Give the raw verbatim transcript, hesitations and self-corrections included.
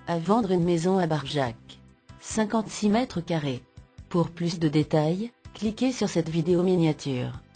À vendre une maison à Barjac. cinquante-six mètres carrés. Pour plus de détails, cliquez sur cette vidéo miniature.